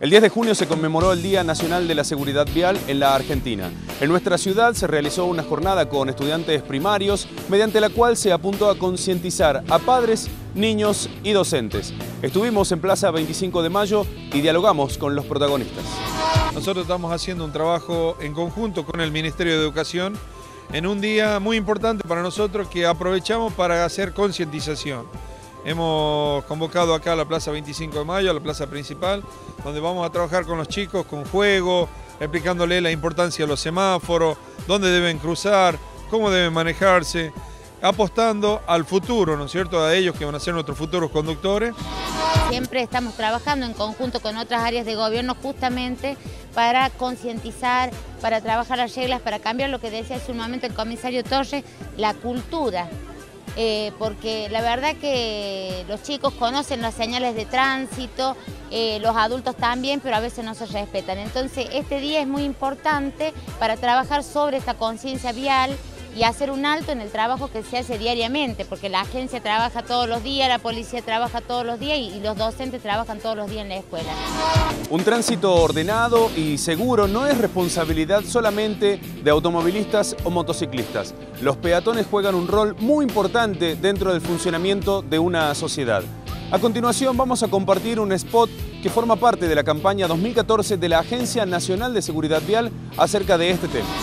El 10 de junio se conmemoró el Día Nacional de la Seguridad Vial en la Argentina. En nuestra ciudad se realizó una jornada con estudiantes primarios, mediante la cual se apuntó a concientizar a padres, niños y docentes. Estuvimos en Plaza 25 de Mayo y dialogamos con los protagonistas. Nosotros estamos haciendo un trabajo en conjunto con el Ministerio de Educación en un día muy importante para nosotros que aprovechamos para hacer concientización. Hemos convocado acá a la Plaza 25 de Mayo, a la plaza principal, donde vamos a trabajar con los chicos, con juego, explicándoles la importancia de los semáforos, dónde deben cruzar, cómo deben manejarse, apostando al futuro, ¿no es cierto?, a ellos que van a ser nuestros futuros conductores. Siempre estamos trabajando en conjunto con otras áreas de gobierno justamente para concientizar, para trabajar las reglas, para cambiar lo que decía hace un momento el comisario Torres, la cultura. Porque la verdad que los chicos conocen las señales de tránsito, los adultos también, pero a veces no se respetan. Entonces este día es muy importante para trabajar sobre esta conciencia vial y hacer un alto en el trabajo que se hace diariamente, porque la agencia trabaja todos los días, la policía trabaja todos los días y los docentes trabajan todos los días en la escuela. Un tránsito ordenado y seguro no es responsabilidad solamente de automovilistas o motociclistas. Los peatones juegan un rol muy importante dentro del funcionamiento de una sociedad. A continuación vamos a compartir un spot que forma parte de la campaña 2014 de la Agencia Nacional de Seguridad Vial acerca de este tema.